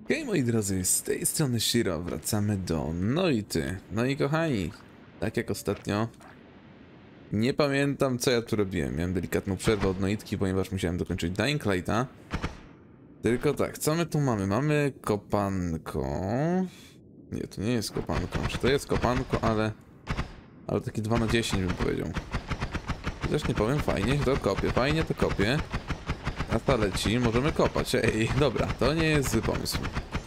Hej moi drodzy, z tej strony Shiro, wracamy do Noity. No i kochani, tak jak ostatnio, nie pamiętam co ja tu robiłem. Miałem delikatną przerwę od Noitki, ponieważ musiałem dokończyć Dying Lighta. Tylko tak, co my tu mamy? Mamy kopanko. Nie, to nie jest kopanko. Czy to jest kopanko, ale takie 2 na 10 bym powiedział. Chociaż nie powiem, fajnie to kopię, fajnie to kopię. A ta leci, możemy kopać. Ej, dobra, to nie jest zły pomysł.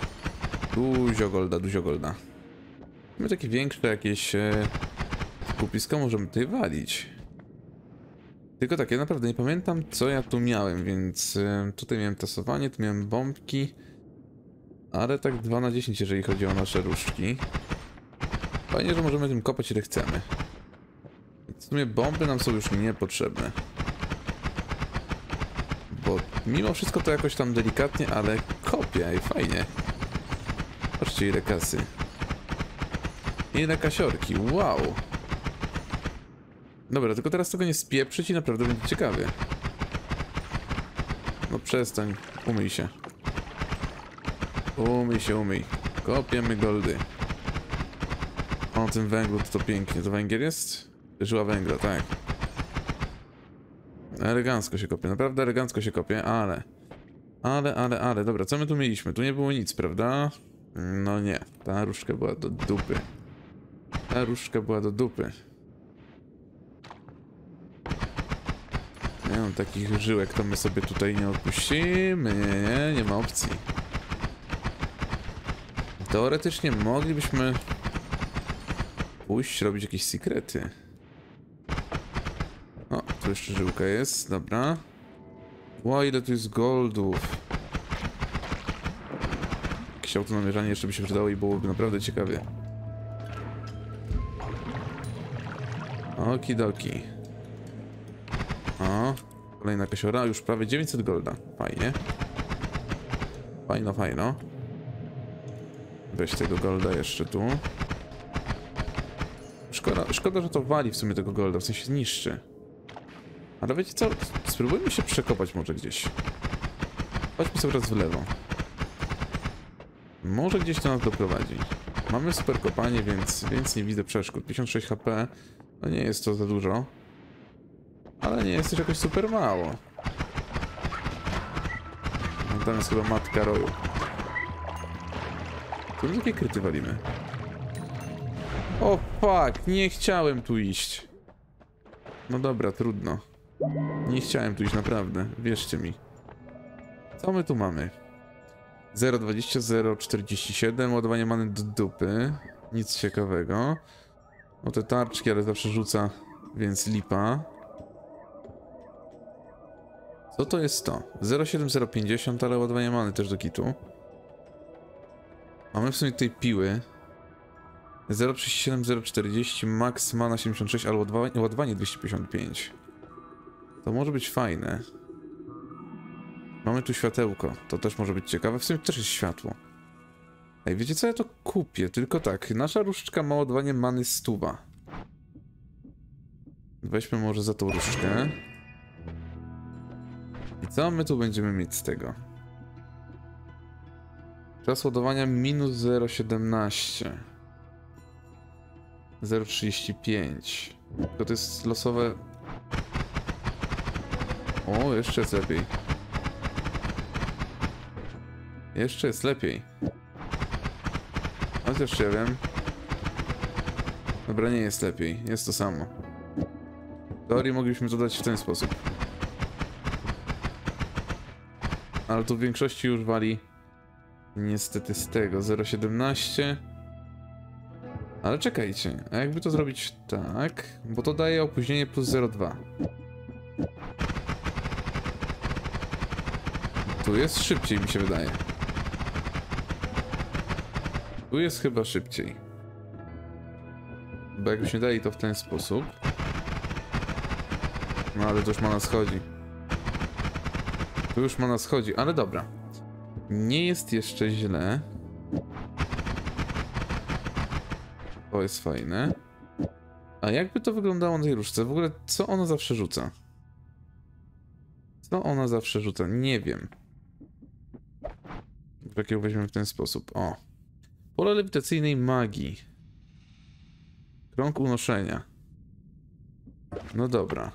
Dużo golda. Mamy takie większe jakieś kupisko, możemy tutaj walić. Tylko tak, ja naprawdę nie pamiętam co ja tu miałem, więc tutaj miałem tasowanie, tu miałem bombki. Ale tak 2 na 10, jeżeli chodzi o nasze różdżki. Fajnie, że możemy tym kopać ile chcemy. W sumie bomby nam są już niepotrzebne. Bo mimo wszystko to jakoś tam delikatnie, ale kopię i fajnie. Patrzcie ile kasy. Ile kasiorki, wow. Dobra, tylko teraz tego nie spieprzyć i naprawdę będzie ciekawie. No przestań, umyj się. Umyj. Kopiemy goldy. O tym węglu to pięknie. To węgiel jest? Żyła węgla, tak. Elegancko się kopie, naprawdę elegancko się kopie, ale... Dobra, co my tu mieliśmy? Tu nie było nic, prawda? No nie, ta różdżka była do dupy. Nie mam takich żyłek, to my sobie tutaj nie odpuścimy. Nie ma opcji. Teoretycznie moglibyśmy pójść robić jakieś sekrety. O, tu jeszcze żyłka jest, dobra. Ła, ile tu jest goldów. Jakieś autonamierzanie jeszcze by się przydało i byłoby naprawdę ciekawie. Okidoki. O, kolejna kasiora, już prawie 900 golda. Fajnie. Fajno. Weź tego golda jeszcze tu. Szkoda, że to wali w sumie tego golda, w sensie zniszczy. Ale wiecie co? Spróbujmy się przekopać może gdzieś. Chodźmy sobie raz w lewo. Może gdzieś to nas doprowadzi. Mamy super kopanie, więc nie widzę przeszkód. 56 HP. No nie jest to za dużo. Ale nie jest też jakoś super mało. No tam jest chyba matka roju. Tu takie kryty walimy. O fuck, nie chciałem tu iść. No dobra, trudno. Nie chciałem tu iść naprawdę, wierzcie mi. Co my tu mamy? 0,20, 0,47, ładowanie many do dupy. Nic ciekawego. No te tarczki, ale zawsze rzuca, więc lipa. Co to jest to? 0,7, 0,50, ale ładowanie many też do kitu. Mamy w sumie tutaj piły. 0,37, 0,40, max mana 76, ale ładowanie 255. To może być fajne. Mamy tu światełko, to też może być ciekawe. W sumie też jest światło. Ej, wiecie co? Ja to kupię, tylko tak. Nasza różdżka ma ładowanie many 100. Weźmy może za tą różdżkę. I co my tu będziemy mieć z tego? Czas ładowania minus 0,17. 0,35. Tylko to jest losowe... O, jeszcze jest lepiej. Jeszcze jest lepiej. Chociaż ja wiem. Dobra, nie jest lepiej. Jest to samo. W teorii moglibyśmy to dać w ten sposób. Ale tu w większości już wali niestety z tego 0,17. Ale czekajcie, a jakby to zrobić tak, bo to daje opóźnienie plus 0,2. Tu jest szybciej, mi się wydaje. Tu jest chyba szybciej. Bo jakbyśmy dali to w ten sposób. No ale to już mana schodzi. Tu już mana schodzi, ale dobra. Nie jest jeszcze źle. To jest fajne. A jakby to wyglądało na tej różdżce? W ogóle co ona zawsze rzuca? Co ona zawsze rzuca? Nie wiem. Jakie weźmiemy w ten sposób. O. Pole lewitacyjnej magii. Krąg unoszenia. No dobra.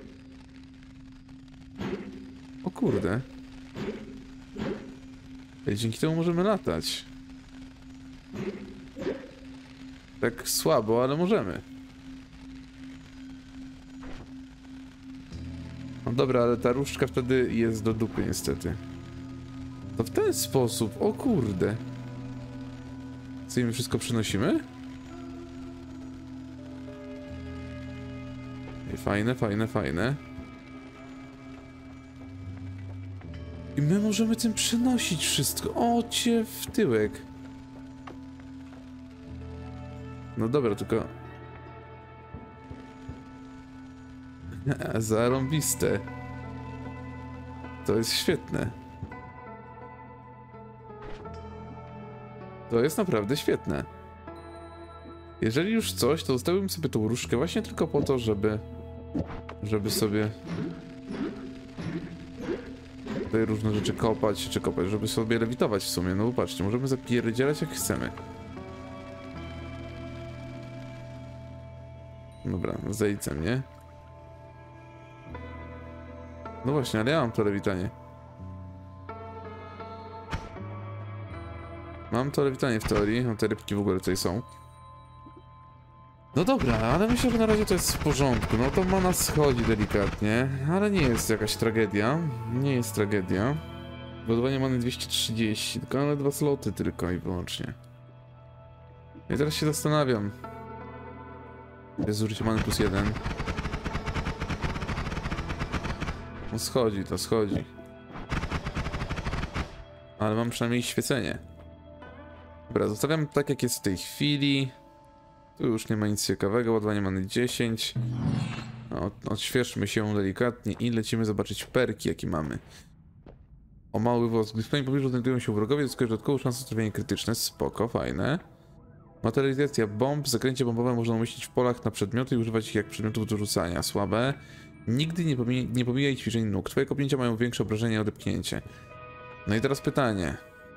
O kurde. Ej, dzięki temu możemy latać. Tak słabo, ale możemy. No dobra, ale ta różdżka wtedy jest do dupy niestety. To w ten sposób, o kurde. Co, i my wszystko przynosimy? Ej, fajne, fajne, fajne. I my możemy tym przenosić wszystko. O, cię w tyłek. No dobra, tylko... Zarąbiste. To jest świetne. To jest naprawdę świetne. Jeżeli już coś, to zostawiłbym sobie tą różdżkę właśnie tylko po to, żeby sobie tutaj różne rzeczy kopać, żeby sobie lewitować w sumie. No bo patrzcie, możemy zapierdzielać jak chcemy. Dobra, zejdź ze mnie. No właśnie, ale ja mam to lewitanie. Mam to lewitanie w teorii, no te rybki w ogóle tutaj są. No dobra, ale myślę, że na razie to jest w porządku. No to mana schodzi delikatnie, ale nie jest jakaś tragedia. Nie jest tragedia. Budowanie many 230, tylko ale 2 sloty tylko i wyłącznie. I teraz się zastanawiam. Jest zużycie many +1. No schodzi, to schodzi. Ale mam przynajmniej świecenie. Dobra, zostawiam tak jak jest w tej chwili. Tu już nie ma nic ciekawego, ładowanie many 10. No, odświeżmy się delikatnie i lecimy zobaczyć perki jakie mamy. O, mały wosk. Gdy w twoim pobliżu znajdują się wrogowie, zyskujesz dodatkową szansę na trafienie krytyczne. Spoko, fajne. Materializacja bomb. Zakręcie bombowe można umieścić w polach na przedmioty i używać ich jak przedmiotów do rzucania. Słabe. Nigdy nie pomijaj ćwiczeń nóg. Twoje kopnięcia mają większe obrażenia i odepchnięcie. No i teraz pytanie.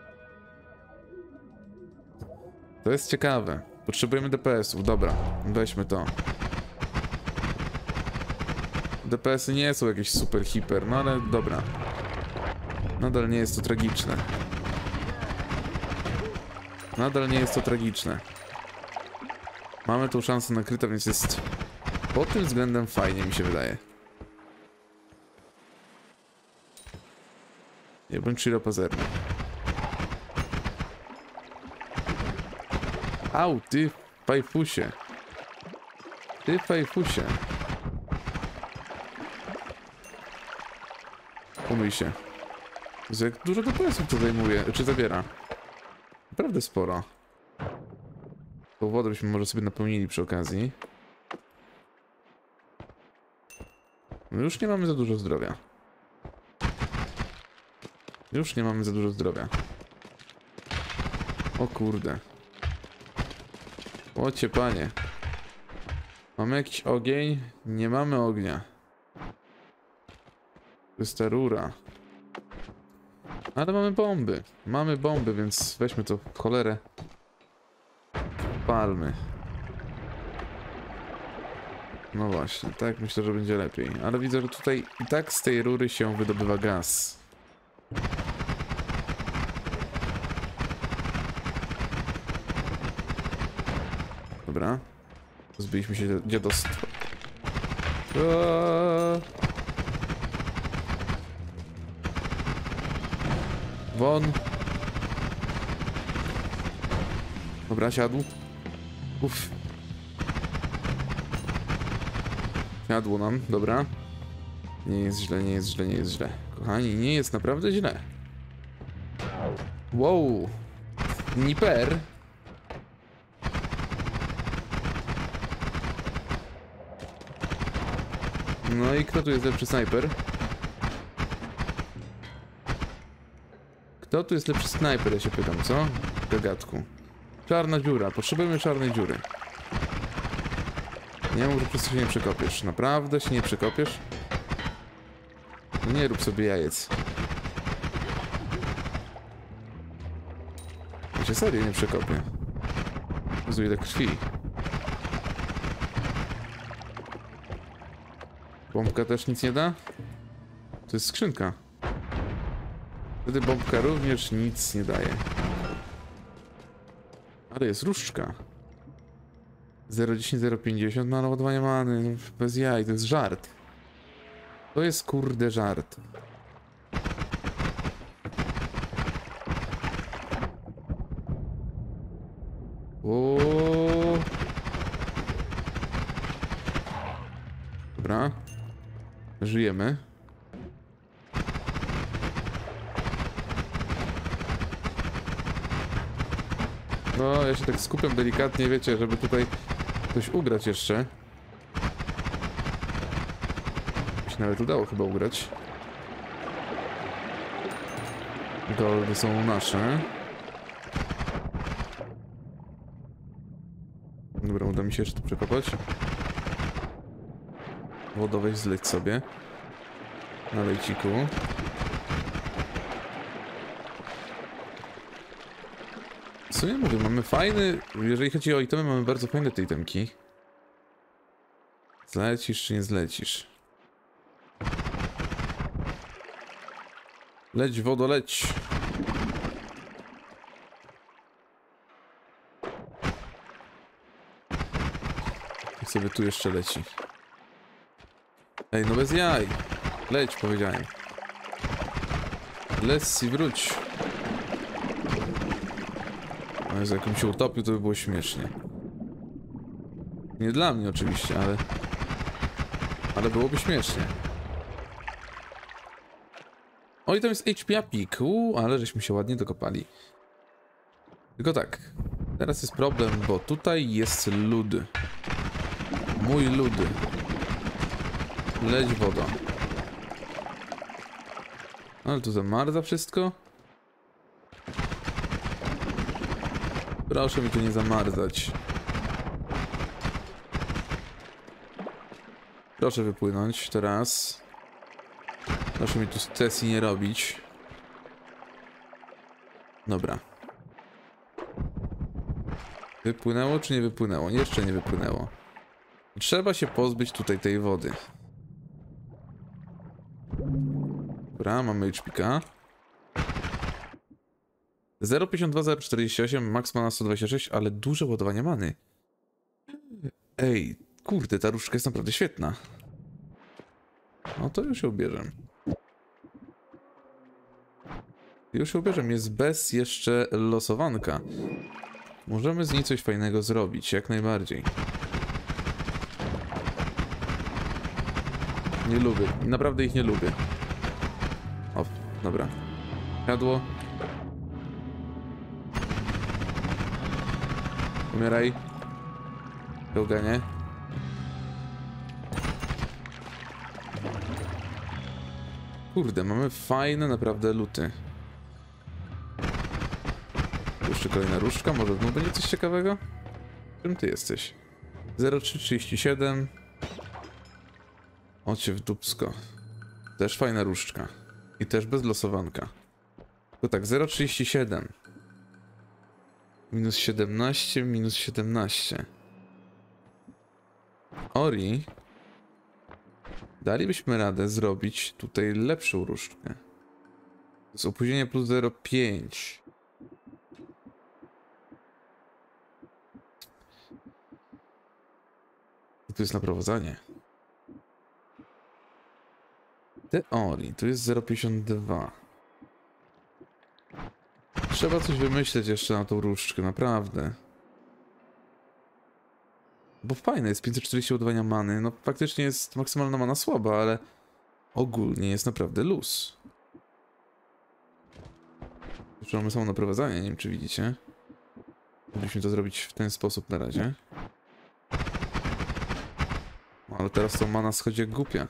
To jest ciekawe. Potrzebujemy DPS-ów. Dobra, weźmy to. DPS-y nie są jakieś super hiper, no ale dobra. Nadal nie jest to tragiczne. Nadal nie jest to tragiczne. Mamy tą szansę nakrytą, więc jest pod tym względem fajnie, mi się wydaje. Nie bądź Shiro pazerny. Au, ty fajfusie. Ty fajfusie. Umyj się. Jezu, jak dużo DPS-ów to zajmuje, czy zabiera. Naprawdę sporo. Tą wodę byśmy może sobie napełnili przy okazji. No już nie mamy za dużo zdrowia. Już nie mamy za dużo zdrowia. O kurde. Łocie panie. Mamy jakiś ogień? Nie mamy ognia. To jest ta rura. Ale mamy bomby. Mamy bomby, więc weźmy to w cholerę. Palmy. No właśnie, tak myślę, że będzie lepiej. Ale widzę, że tutaj i tak z tej rury się wydobywa gaz. Dobra. Zbiliśmy się dziadostwo. Won. Dobra, siadł. Uff. Siadło nam, dobra. Nie jest źle, nie jest źle, nie jest źle. Kochani, nie jest naprawdę źle. Wow. Niper. No i kto tu jest lepszy snajper? Kto tu jest lepszy snajper, ja się pytam, co? Gagatku. Czarna dziura, potrzebujemy czarnej dziury. Nie mów, że przez to się nie przekopiesz. Naprawdę się nie przekopiesz? Nie rób sobie jajec. Ja się serio nie przekopię. Jezu, ile krwi. Bombka też nic nie da? To jest skrzynka. Wtedy bombka również nic nie daje. Ale jest różdżka. 0,10, 0,50, no ale ładowanie many, bez jaj, to jest żart. To jest kurde żart. O. Dobra. Żyjemy. No, ja się tak skupiam delikatnie, wiecie, żeby tutaj coś ugrać jeszcze. Się nawet udało chyba ugrać. Goldy są nasze. Dobra, uda mi się jeszcze tu przekopać. Wodę weź zleć sobie. Na lejciku. W sumie mówię, mamy fajny... Jeżeli chodzi o itemy, mamy bardzo fajne te itemki. Zlecisz czy nie zlecisz? Leć, wodo, leć! I sobie tu jeszcze leci. Ej, no bez jaj! Leć, powiedziałem. Lessi, wróć! No Jezu, jakbym się utopił, to by było śmiesznie. Nie dla mnie oczywiście, ale byłoby śmiesznie. Oj, tam jest HP Pik. Ale żeśmy się ładnie dokopali. Tylko tak. Teraz jest problem, bo tutaj jest lód. Mój lód. Leć woda. Ale tu zamarza wszystko. Proszę mi tu nie zamarzać. Proszę wypłynąć teraz. Proszę mi tu sesji nie robić. Dobra. Wypłynęło czy nie wypłynęło? Jeszcze nie wypłynęło. Trzeba się pozbyć tutaj tej wody. Dobra, mamy HPK. 0,52, 0,48, max mana 126, ale duże ładowanie many. Ej, kurde, ta różdżka jest naprawdę świetna. No to już ją ubierzem. Już ją ubierzem, jest bez jeszcze losowanka. Możemy z niej coś fajnego zrobić, jak najbardziej. Nie lubię, naprawdę ich nie lubię. O, dobra. Jadło. Umieraj. Gałganie. Kurde, mamy fajne naprawdę luty. Jeszcze kolejna różdżka, może znów będzie coś ciekawego? Czym ty jesteś? 0337. O cię w dupsko. Też fajna różdżka. I też bez losowanka. To tak, 0,37. Minus 17, minus 17. Ori. Dalibyśmy radę zrobić tutaj lepszą różdżkę. To jest opóźnienie plus 0,5. I tu jest naprowadzanie. Teorii, tu jest 0,52. Trzeba coś wymyśleć jeszcze na tą różdżkę, naprawdę. Bo fajne jest 540 ładowania many. No faktycznie jest maksymalna mana słaba, ale ogólnie jest naprawdę luz. Już mamy samo naprowadzanie, nie wiem czy widzicie. Mogliśmy to zrobić w ten sposób na razie. No, ale teraz to mana schodzi jak głupia.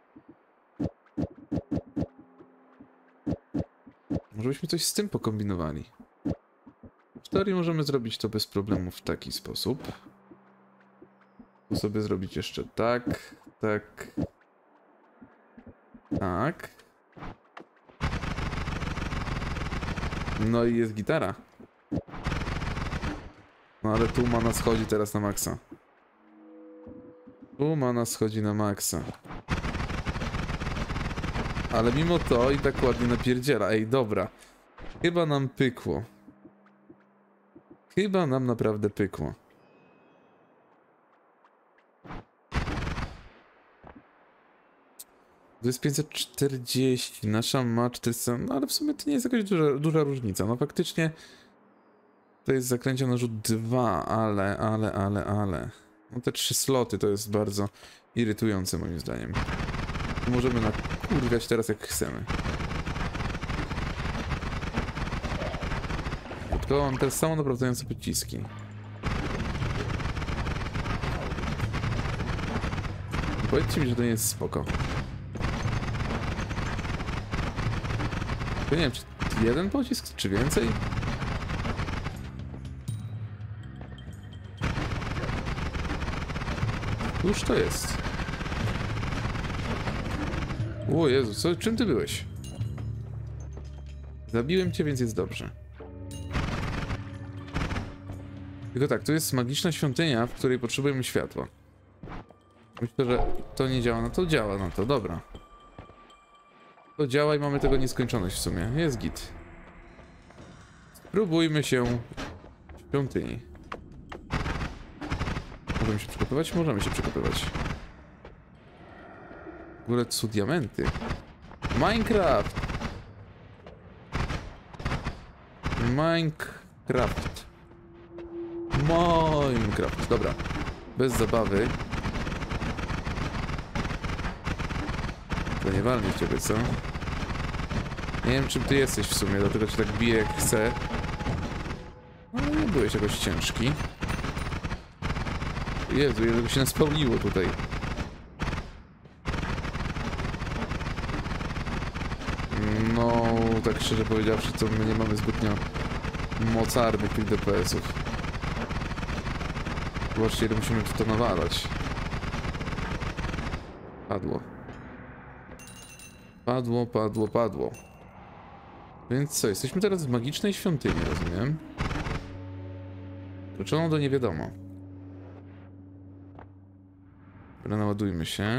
Może byśmy coś z tym pokombinowali. W teorii możemy zrobić to bez problemu w taki sposób. Tu sobie zrobić jeszcze tak, tak, tak. No i jest gitara. No ale tu mana schodzi teraz na maksa. Tu mana schodzi na maksa. Ale mimo to i tak ładnie napierdziela. Ej, dobra. Chyba nam pykło. Chyba nam naprawdę pykło. To jest 540, nasza ma 400, no ale w sumie to nie jest jakaś duża różnica. No faktycznie to jest zaklęcie na rzut 2, ale. No te 3 sloty to jest bardzo irytujące moim zdaniem. Możemy nakurwiać teraz jak chcemy. Tylko on te samo naprawdzające pociski. Powiedzcie mi, że to nie jest spoko. To nie wiem, czy jeden pocisk, czy więcej? Cóż to jest? O Jezu, czym ty byłeś? Zabiłem cię, więc jest dobrze. Tylko tak, tu jest magiczna świątynia, w której potrzebujemy światła. Myślę, że to nie działa, no to działa, no to dobra. To działa i mamy tego nieskończoność w sumie. Jest git. Spróbujmy się w świątyni. Możemy się przekopywać? Możemy się przekopywać. W ogóle co diamenty. Minecraft! Minecraft. Dobra. Bez zabawy. To nie walnie w ciebie, co? Nie wiem, czym ty jesteś w sumie, dlatego cię tak biję jak chcę. Ale nie byłeś jakoś ciężki. Jezu, ile się naspałniło tutaj. No, tak szczerze powiedziawszy, to my nie mamy zbytnio mocarnych tych DPS-ów. Zobaczcie, ile musimy to nawalać. Padło. Więc co, jesteśmy teraz w magicznej świątyni, rozumiem? Kluczoną do nie wiadomo. Dobra, naładujmy się.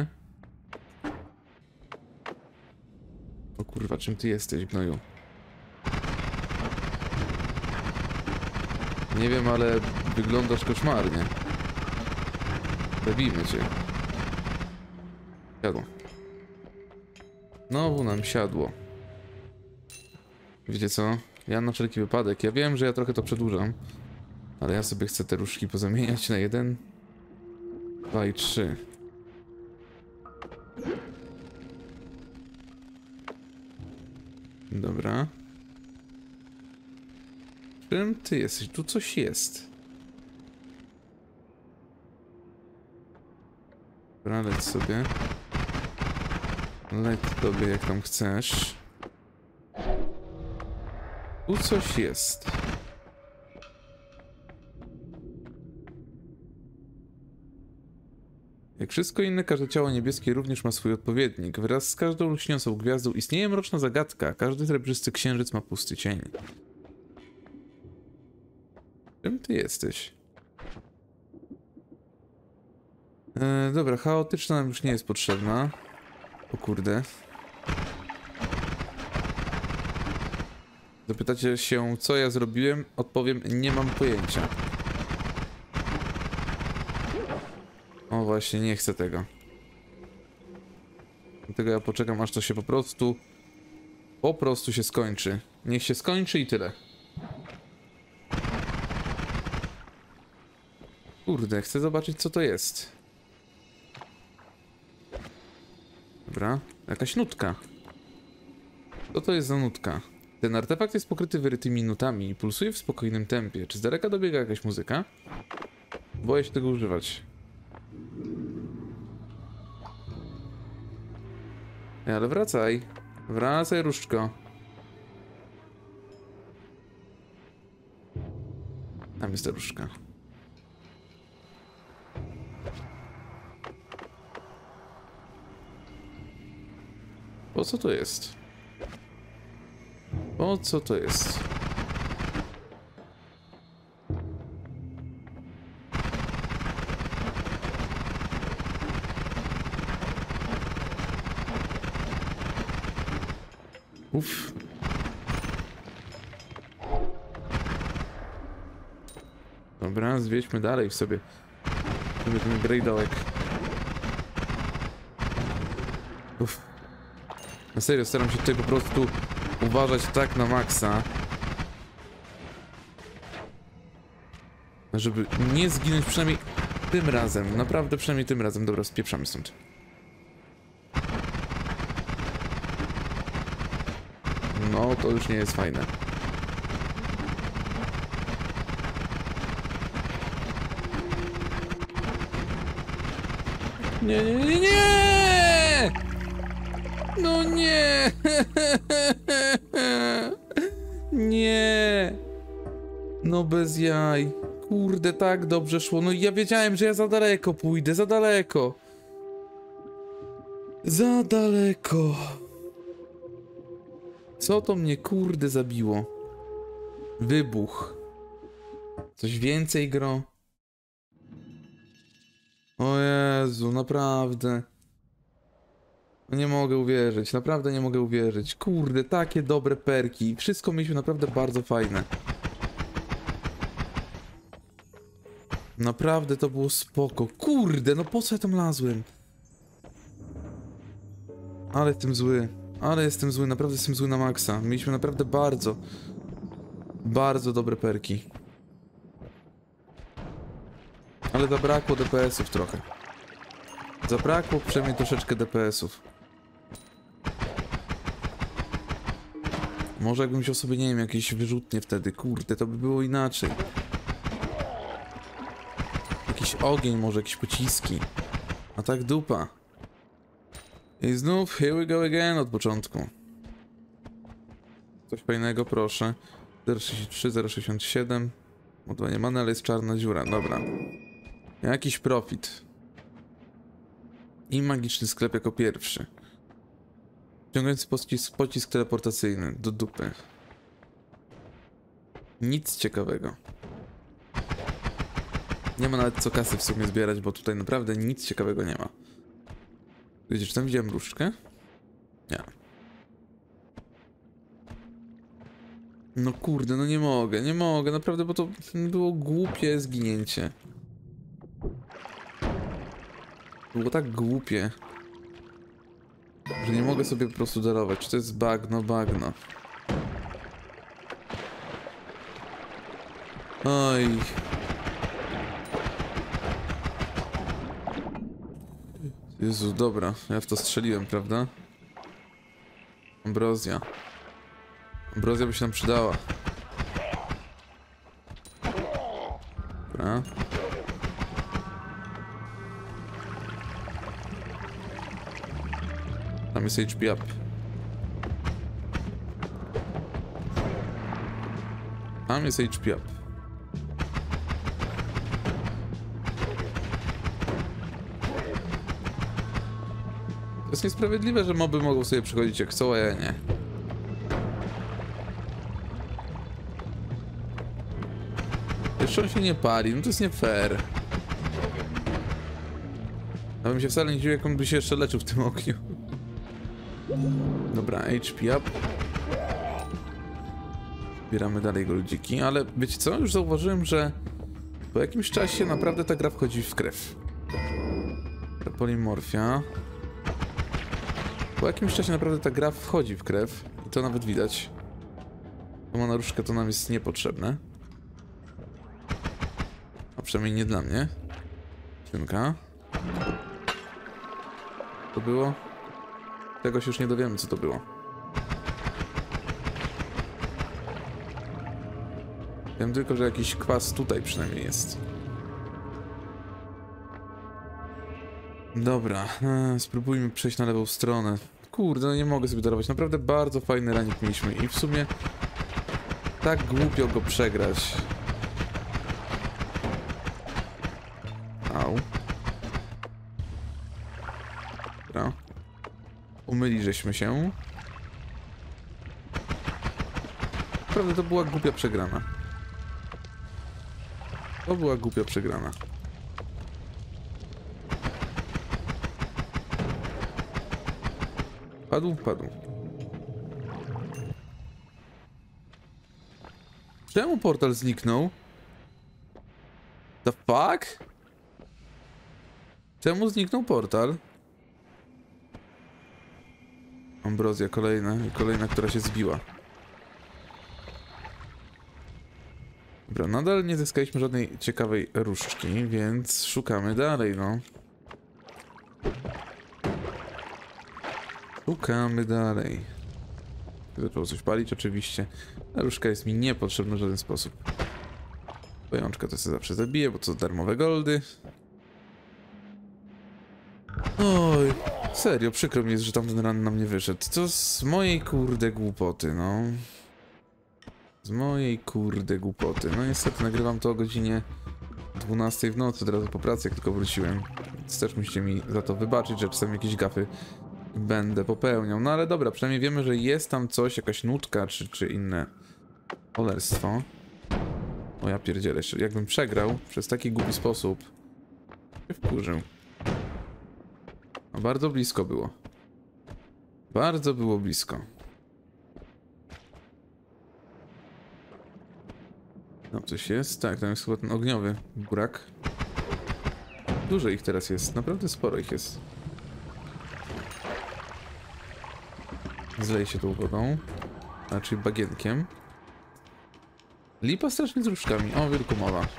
O kurwa, czym ty jesteś, gnoju? Nie wiem, ale wyglądasz koszmarnie. Zabijmy cię. Siadło. Znowu nam siadło. Wiecie co? Ja na wszelki wypadek. Ja wiem, że ja trochę to przedłużam. Ale ja sobie chcę te różdżki pozamieniać na 1, 2 i 3. Dobra. Czym ty jesteś? Tu coś jest. Dobra, leć sobie. Leć sobie jak tam chcesz. Tu coś jest. Jak wszystko inne, każde ciało niebieskie również ma swój odpowiednik. Wraz z każdą lśniącą gwiazdą istnieje mroczna zagadka. Każdy srebrzysty księżyc ma pusty cień. Czym ty jesteś? Dobra, chaotyczna nam już nie jest potrzebna. O kurde. Zapytacie się, co ja zrobiłem? Odpowiem, nie mam pojęcia. O właśnie, nie chcę tego. Dlatego ja poczekam, aż to się po prostu się skończy. Niech się skończy i tyle. Kurde, chcę zobaczyć, co to jest. Dobra, jakaś nutka. Co to jest za nutka? Ten artefakt jest pokryty wyrytymi nutami i pulsuje w spokojnym tempie. Czy z daleka dobiega jakaś muzyka? Boję się tego używać. Ale wracaj. Wracaj, różdżko. Tam jest ta różdżka. Po co to jest? Po co to jest? Uff. Dobra, zwieźmy dalej sobie ten grejdołek. Uff. Na serio, staram się tutaj po prostu uważać tak na maksa, żeby nie zginąć przynajmniej tym razem. Naprawdę przynajmniej tym razem. Dobra, spieprzamy stąd. No, to już nie jest fajne. Nie, nie, nie, nie! No nie! Nie! No bez jaj. Kurde, tak dobrze szło. No i ja wiedziałem, że ja za daleko pójdę, za daleko. Za daleko. Co to mnie kurde zabiło? Wybuch. Coś więcej gro? O Jezu, naprawdę. No nie mogę uwierzyć, naprawdę nie mogę uwierzyć. Kurde, takie dobre perki. Wszystko mieliśmy naprawdę bardzo fajne. Naprawdę to było spoko. Kurde, no po co ja tam lazłem? Ale jestem zły. Ale jestem zły, naprawdę jestem zły na maksa. Mieliśmy naprawdę bardzo dobre perki. Ale zabrakło DPS-ów trochę. Zabrakło przynajmniej troszeczkę DPS-ów. Może jakbym wziął sobie, nie wiem, jakieś wyrzutnie wtedy. Kurde, to by było inaczej. Jakiś ogień, może jakieś pociski. A tak dupa. I znów, here we go again od początku. Coś fajnego, proszę. 0,63, 0,67. Ładowanie many, ale jest czarna dziura. Dobra. Jakiś profit. I magiczny sklep jako pierwszy. Wciągający pocisk teleportacyjny. Do dupy. Nic ciekawego. Nie ma nawet co kasy w sumie zbierać, bo tutaj naprawdę nic ciekawego nie ma. Wiecie, czy tam widziałem różdżkę? Nie. No kurde, no nie mogę, naprawdę, bo to było głupie zginięcie. Było tak głupie, że nie mogę sobie po prostu darować. Czy to jest bagno? Bagno. Oj. Jezu, dobra, ja w to strzeliłem, prawda? Ambrozja. Ambrozja by się nam przydała. Dobra. Tam jest HP up. Tam jest HP up. To jest niesprawiedliwe, że moby mogą sobie przychodzić jak chcą, a ja nie. Jeszcze on się nie pali, no to jest nie fair. Ja bym się wcale nie dziwił, jak on by się jeszcze leczył w tym ogniu. Dobra, HP up. Zbieramy dalej go ludziki, ale wiecie co? Już zauważyłem, że po jakimś czasie naprawdę ta gra wchodzi w krew. Polimorfia. Po jakimś czasie naprawdę ta gra wchodzi w krew i to nawet widać. To ma naruszkę, to nam jest niepotrzebne. A przynajmniej nie dla mnie. Świnka. To było? Tego się już nie dowiemy, co to było. Wiem tylko, że jakiś kwas tutaj przynajmniej jest. Dobra, spróbujmy przejść na lewą stronę. Kurde, no nie mogę sobie darować. Naprawdę bardzo fajny ranik mieliśmy i w sumie tak głupio go przegrać. Au. Dobra. Umyliżeśmy się. Naprawdę to była głupia przegrana. To była głupia przegrana. Padł, padł. Czemu portal zniknął? The fuck? Czemu zniknął portal? Ambrozja kolejna, która się zbiła. Dobra, nadal nie zyskaliśmy żadnej ciekawej różdżki, więc szukamy dalej, no. Szukamy dalej. Zaczęło coś palić oczywiście. Ta różdżka jest mi niepotrzebna w żaden sposób. Pojączka to sobie zawsze zabiję, bo to darmowe goldy. Oj, serio, przykro mi jest, że tamten ran na mnie wyszedł. To z mojej kurde głupoty, no. Z mojej kurde głupoty. No niestety nagrywam to o godzinie 12 w nocy, od razu po pracy, jak tylko wróciłem. Więc też musicie mi za to wybaczyć, że czasem jakieś gafy będę popełniał. No ale dobra, przynajmniej wiemy, że jest tam coś, jakaś nutka, czy inne cholerstwo. O ja pierdzielę, jakbym przegrał przez taki głupi sposób, się wkurzył. No bardzo blisko było. Bardzo było blisko. No coś jest? Tak, tam jest chyba ten ogniowy burak. Dużo ich teraz jest, naprawdę sporo ich jest. Zleje się tą wodą. Znaczy bagienkiem. Lipa strasznie z różkami. O, wielkomowa.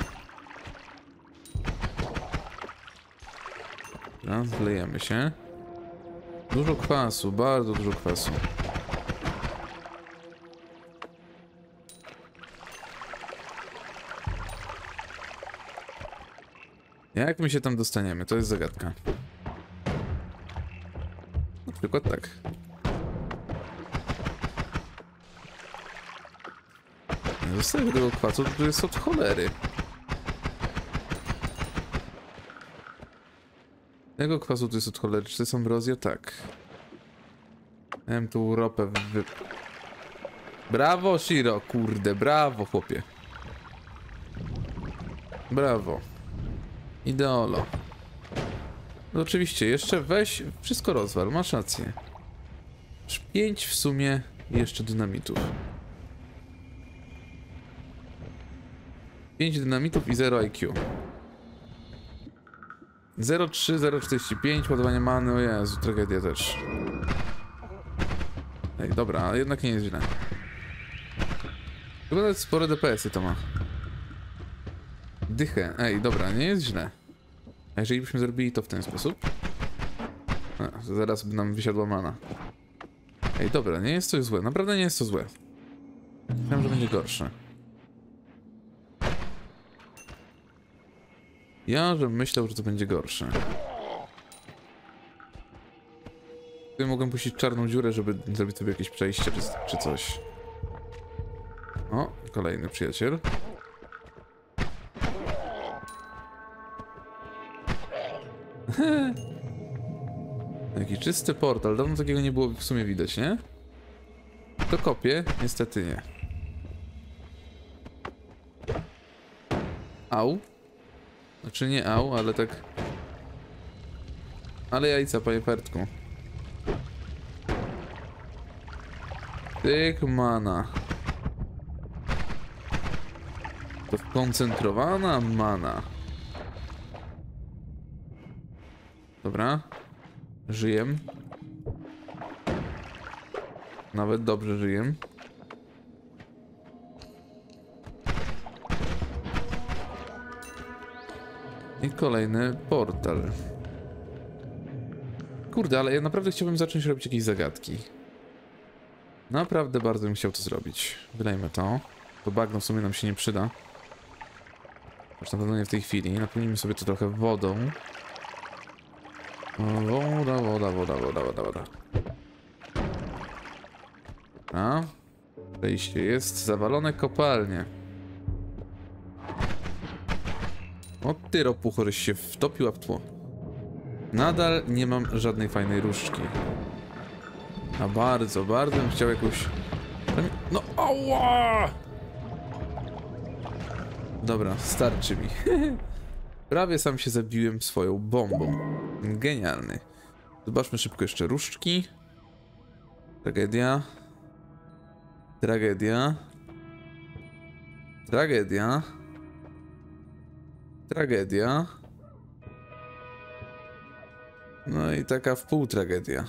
Dobra, zlejemy się. Dużo kwasu, bardzo dużo kwasu. Jak my się tam dostaniemy? To jest zagadka. Na przykład tak. Nie zostawię tego kwasu, to jest od cholery. Tego kwasu to jest od cholery. Czy to jest ambrozja? Tak. Miałem tu ropę Brawo, Shiro, kurde, brawo, chłopie. Brawo. Ideolo. No oczywiście, jeszcze weź, wszystko rozwal, masz rację. 5 w sumie jeszcze dynamitów. 5 dynamitów i 0 IQ. 0,3, 0,45, ładowanie many, o Jezu, tragedia też. Ej, dobra, ale jednak nie jest źle. Chyba nawet spore DPS-y to ma. Dychę, ej, dobra, nie jest źle. A jeżeli byśmy zrobili to w ten sposób? A, zaraz by nam wysiadła mana. Ej, dobra, nie jest to złe, naprawdę nie jest to złe. Myślałem, że będzie gorsze. Ja, żebym myślał, że to będzie gorsze. Tutaj mogłem puścić czarną dziurę, żeby zrobić sobie jakieś przejście czy coś. O, kolejny przyjaciel. Taki czysty portal, dawno takiego nie było w sumie widać, nie? To kopie? Niestety nie. Au. Znaczy nie au, ale tak... Ale jajca, panie Pertku. Tyk mana. To skoncentrowana mana. Dobra. Żyję. Nawet dobrze żyję. I kolejny portal. Kurde, ale ja naprawdę chciałbym zacząć robić jakieś zagadki. Naprawdę bardzo bym chciał to zrobić. Wylejmy to. To bagno w sumie nam się nie przyda. Już na pewno nie w tej chwili. Napełnimy sobie to trochę wodą. Woda. A? Przejście jest. Zawalone kopalnie. O ty ropucho, żeś się wtopiła w tło. Nadal nie mam żadnej fajnej różdżki. A bardzo bym chciał jakąś... No ała! Dobra, starczy mi. Prawie sam się zabiłem swoją bombą. Genialny. Zobaczmy szybko jeszcze różdżki. Tragedia. Tragedia. Tragedia. Tragedia. No i taka wpół tragedia.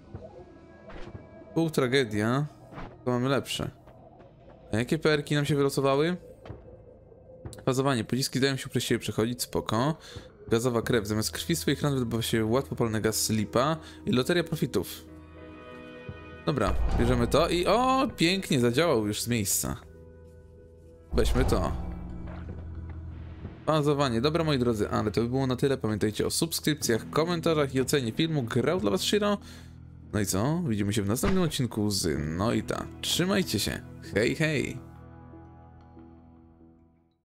Pół tragedia. To mamy lepsze. A jakie PR-ki nam się wylosowały? Fazowanie. Pociski dają się przez siebie przechodzić, spoko. Gazowa krew. Zamiast krwi swoich ran wydobywa się łatwopalny gaz lipa. I loteria profitów. Dobra, bierzemy to i o, pięknie, zadziałał już z miejsca. Weźmy to. Fazowanie. Dobra, moi drodzy, ale to by było na tyle. Pamiętajcie o subskrypcjach, komentarzach i ocenie filmu. Grał dla was Shiro. No i co? Widzimy się w następnym odcinku z Noita. Trzymajcie się. Hej, hej!